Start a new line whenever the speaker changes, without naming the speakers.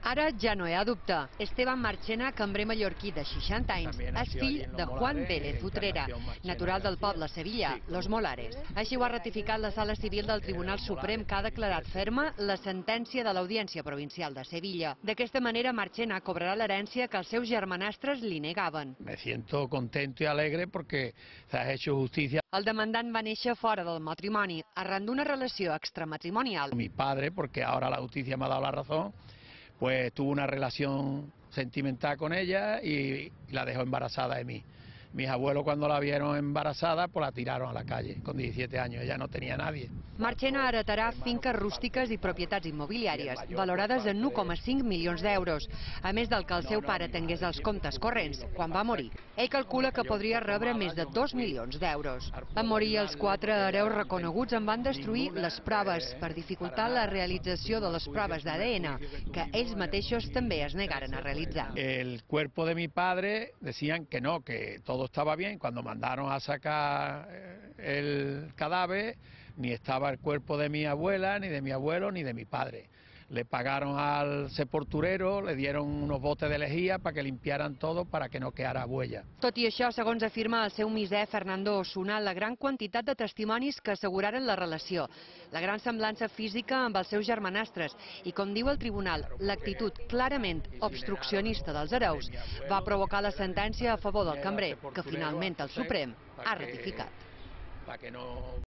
Ara ja no hi ha dubte. Esteban Marchena, cambrer mallorquí de 60 anys, és fill de Juan Vélez Utrera, natural del poble de Sevilla, Los Molares. Així ho ha ratificat la Sala Civil del Tribunal Suprem, que ha declarat ferma la sentència de l'Audiència Provincial de Sevilla. D'aquesta manera, Marchena cobrarà l'herència que els seus germanastres li negaven.
Me siento contento y alegre porque se ha hecho justicia.
El demandant va néixer fora del matrimoni, arran d'una relació extramatrimonial.
Mi padre, porque ahora la justicia me ha dado la razón, pues tuvo una relación sentimental con ella y la dejó embarazada de mí. Mis abuelos, cuando la vieron embarazada, pues la tiraron a la calle con 17 años, ella no tenía nadie.
Marchena heretarà finques rústiques i propietats immobiliàries, valorades en 1,5 milions d'euros, a més del que el seu pare tingués als comptes corrents quan va morir. Ell calcula que podria rebre més de 2 milions d'euros. Van morir els 4 hereus reconeguts, en van destruir les proves per dificultar la realització de les proves d'ADN, que ells mateixos també es negaren a realitzar.
El cuerpo de mi padre decían que no, que todo estaba bien. Cuando mandaron a sacar el cadáver, ni estaba el cuerpo de mi abuela, ni de mi abuelo, ni de mi padre. Le pagaron al sepulturero, le dieron unos botes de lejía para que limpiaran todo para que no quedara huella.
Tot i això, segons afirma el seu misè Fernando Osuna, la gran quantitat de testimonis que asseguraren la relació, la gran semblança física amb els seus germanastres i, com diu el tribunal, l'actitud clarament obstruccionista dels hereus va provocar la sentència a favor del cambrer, que finalment el Suprem ha ratificat.